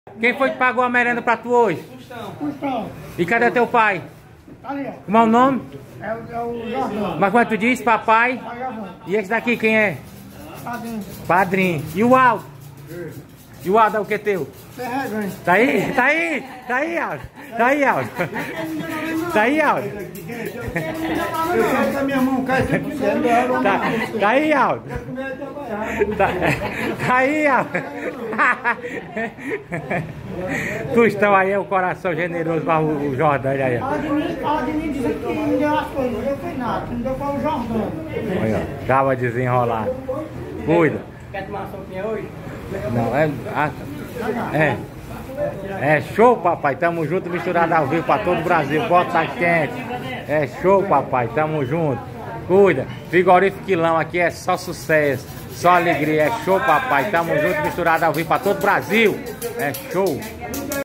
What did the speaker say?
Quem foi que pagou a merenda pra tu hoje? Gustavo. E cadê teu pai? Tá ali, ó. Como é o nome? É o Jordão. Mas quando tu diz papai? Vagabundo. E esse daqui quem é? Padrinho. Padrinho. E o Aldo? E o Aldo é o que teu? Ferragante. Tá aí? Tá aí? Tá aí, Aldo? Tá aí, Aldo? Tá aí, Aldo? Eu quero que a minha mão caia sempre dentro. Tá aí, Aldo? Tá aí, Aldo? Tostão aí é o coração generoso para o Jordão aí. Aldinei disse que não deu as coisas, não deu foi nada, não deu para o Jordão. Olha, tava desenrolado. Cuida. Quer tomar uma sopinha hoje? Não, é show, papai. Tamo junto, misturado ao vivo pra todo o Brasil. Bota quente. É show, papai. Tamo junto. Cuida. Frigorífico Quilão aqui é só sucesso, só alegria. É show, papai. Tamo junto, misturado ao vivo pra todo o Brasil. É show.